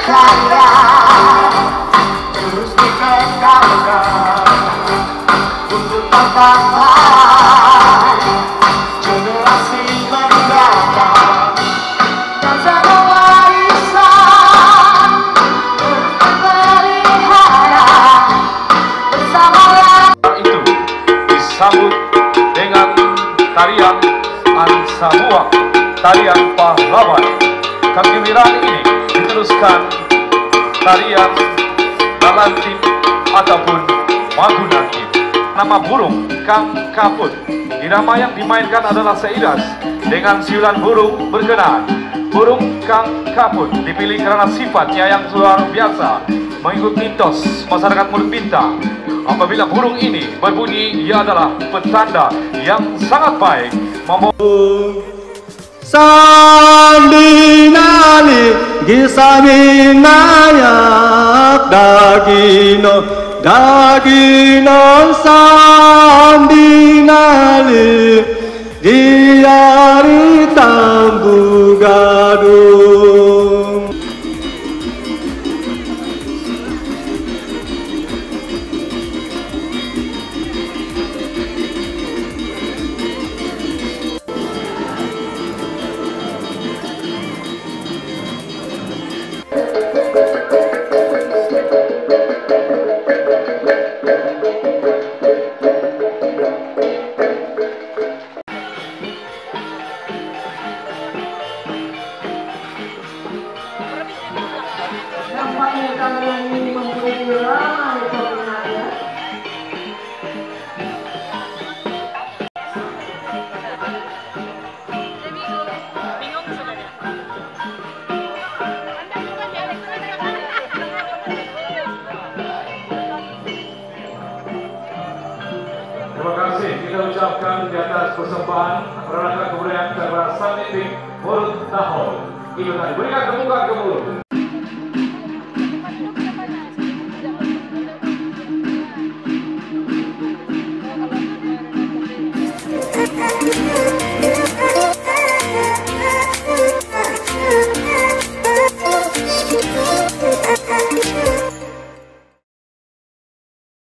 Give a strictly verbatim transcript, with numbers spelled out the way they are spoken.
saya terus dikendalikan untuk tantangan generasi mendatang dan segala warisan terus terpelihara bersama itu disambut dengan tarian Ansabuang, tarian pahlawan. Kegembiraan ini diteruskan tarian Lalantip ataupun Magunakip. Nama burung Kang Kaput. Irama yang dimainkan adalah seiras dengan siulan burung berkenaan. Burung Kang Kaput dipilih karena sifatnya yang luar biasa, mengikut mitos masyarakat Murut Bintang. Apabila burung ini berbunyi, ia adalah petanda yang sangat baik. Sandinali gisaminayak dagino dagino sandinali diari tambu gadung. Terima kasih kita ucapkan di atas persembahan Perarakan Kebudayaan Murut Murut tahun. Itu tadi berikan tepukan ke mulut.